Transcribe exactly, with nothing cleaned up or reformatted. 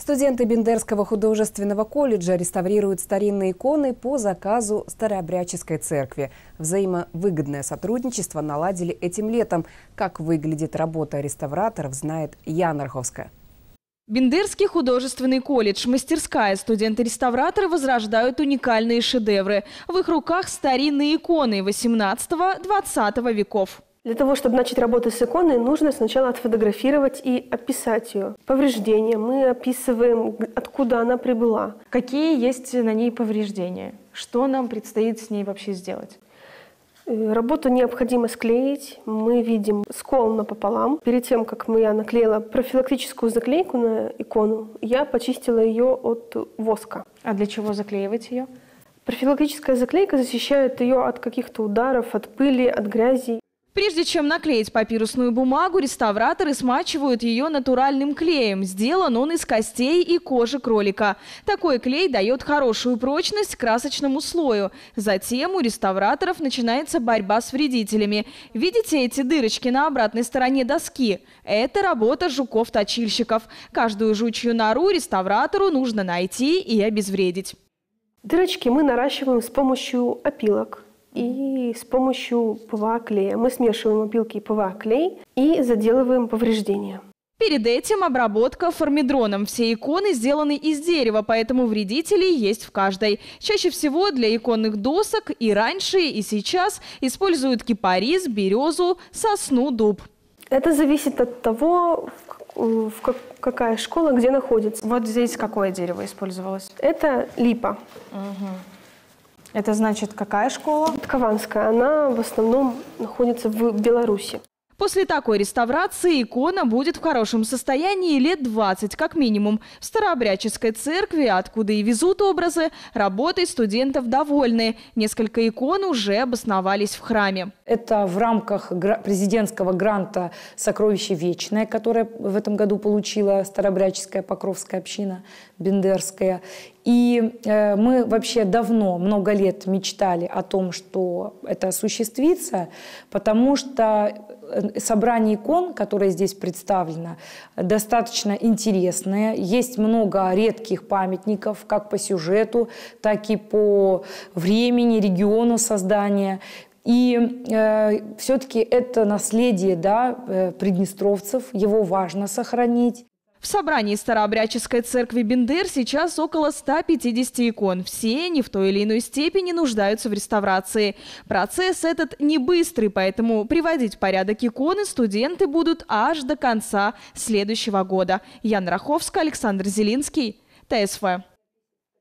Студенты Бендерского художественного колледжа реставрируют старинные иконы по заказу Старообрядческой церкви. Взаимовыгодное сотрудничество наладили этим летом. Как выглядит работа реставраторов, знает Яна Раховская. Бендерский художественный колледж, мастерская. Студенты-реставраторы возрождают уникальные шедевры. В их руках старинные иконы восемнадцатого-двадцатого веков. Для того, чтобы начать работать с иконой, нужно сначала отфотографировать и описать ее. Повреждения. Мы описываем, откуда она прибыла. Какие есть на ней повреждения? Что нам предстоит с ней вообще сделать? Работу необходимо склеить. Мы видим скол напополам. Перед тем, как я наклеила профилактическую заклейку на икону, я почистила ее от воска. А для чего заклеивать ее? Профилактическая заклейка защищает ее от каких-то ударов, от пыли, от грязи. Прежде чем наклеить папирусную бумагу, реставраторы смачивают ее натуральным клеем. Сделан он из костей и кожи кролика. Такой клей дает хорошую прочность красочному слою. Затем у реставраторов начинается борьба с вредителями. Видите эти дырочки на обратной стороне доски? Это работа жуков-точильщиков. Каждую жучью нору реставратору нужно найти и обезвредить. Дырочки мы наращиваем с помощью опилок и с помощью пэ вэ а-клея. Мы смешиваем опилки и пэ вэ а-клей и заделываем повреждения. Перед этим обработка формидроном. Все иконы сделаны из дерева, поэтому вредители есть в каждой. Чаще всего для иконных досок и раньше, и сейчас используют кипарис, березу, сосну, дуб. Это зависит от того, в какая школа где находится. Вот здесь какое дерево использовалось? Это липа. Угу. Это значит, какая школа? Ткованская. Она в основном находится в Беларуси. После такой реставрации икона будет в хорошем состоянии лет двадцать как минимум. В Старообрядческой церкви, откуда и везут образы, работой студентов довольны. Несколько икон уже обосновались в храме. Это в рамках президентского гранта «Сокровище вечное», которое в этом году получила Старообрядческая Покровская община Бендерская. И э, мы вообще давно, много лет мечтали о том, что это осуществится, потому что собрание икон, которое здесь представлено, достаточно интересное. Есть много редких памятников, как по сюжету, так и по времени, региону создания. И э, все-таки это наследие, да, э, приднестровцев, его важно сохранить. В собрании Старообрядческой церкви Бендер сейчас около ста пятидесяти икон. Все они в той или иной степени нуждаются в реставрации. Процесс этот не быстрый, поэтому приводить в порядок иконы студенты будут аж до конца следующего года. Яна Раховская, Александр Зелинский, тэ эс вэ.